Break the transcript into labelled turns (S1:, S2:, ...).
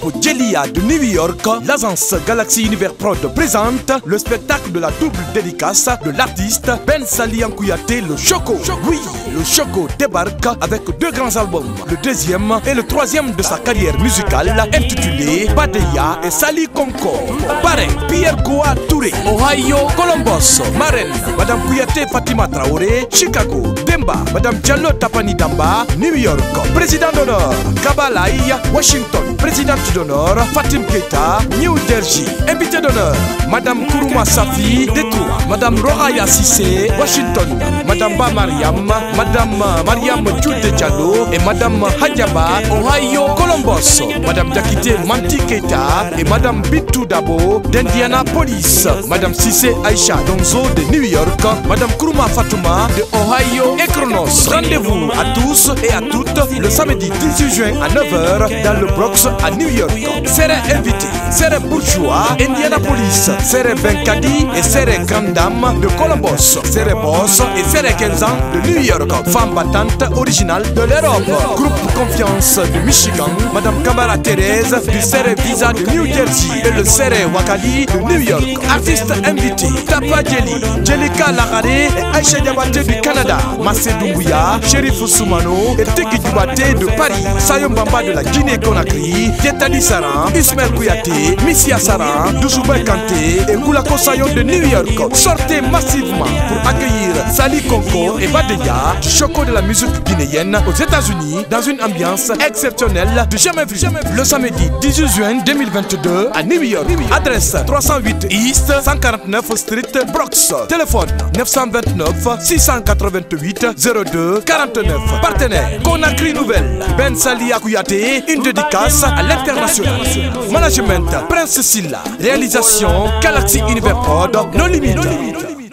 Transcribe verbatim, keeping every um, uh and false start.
S1: Jelia de New York, l'agence Galaxy Univers Prod présente le spectacle de la double dédicace de l'artiste Ben Sali Kouyaté, le Choco. Oui, le Choco débarque avec deux grands albums, le deuxième et le troisième de sa carrière musicale, intitulé Badeya et Sali Konko. Parrain Pierre Goa Touré, Ohio, Columbus, Marraine Madame Kouyaté Fatima Traoré, Chicago, Demba, Madame Diallo Tapani Damba, New York. Président d'honneur Kabalaï, Washington. Présidente d'honneur Fatim Keita, New Jersey. Invité d'honneur Madame Kourouma Safi, Détroit. Madame Rohaya Sissé, Washington. Madame Ba Mariam, Madame Mariam Djoudé Diallo et Madame Hadjaba, Ohio, Columbus. Madame Dakité Manti Keita et Madame Bintou Dabo d'Indianapolis. Madame Sissé Aïcha Donzo de New York. Madame Kourouma Fatouma de Ohio et Kronos. Rendez-vous à tous et à toutes le samedi dix-huit juin à neuf heures dans le Bronx à New York. Serez invité, serez bourgeois, Indianapolis, serez Benkadi et serez grande dame de Columbus, serez boss et serez quinze ans de New York. Femme battante originale de l'Europe. Groupe Confiance de Michigan, Madame Kamara Thérèse du Serre Visa de New Jersey et le Serre Wakali de New York. Artistes invités, Tapa Djeli, Jelika Lagare et Aïcha Diabaté du Canada, Massé Doumbouya, Shérif Soumano et Teki Djoubaté de Paris, Sayom Bamba de la Guinée-Conakry, Dietali Saran, Ismaël Kouyaté, Missia Saran, Douzoubel Kanté et Koulako Sayon de New York. Sortez massivement pour accueillir Sali Konko et Badeya, du Choco de la musique guinéenne aux États-Unis dans une ambiance exceptionnelle de jamais vu. Le samedi dix-huit juin deux mille vingt-deux à New York. Adresse trois cent huit East cent quarante-neuf Street, Bronx. Téléphone neuf cent vingt-neuf six cent quatre-vingt-huit zéro deux quarante-neuf. Partenaire Conakry Nouvelle, Ben Sali Kouyaté, une dédicace à l'international. Management Prince Silla. Réalisation Galaxy Univers Prod. No limite.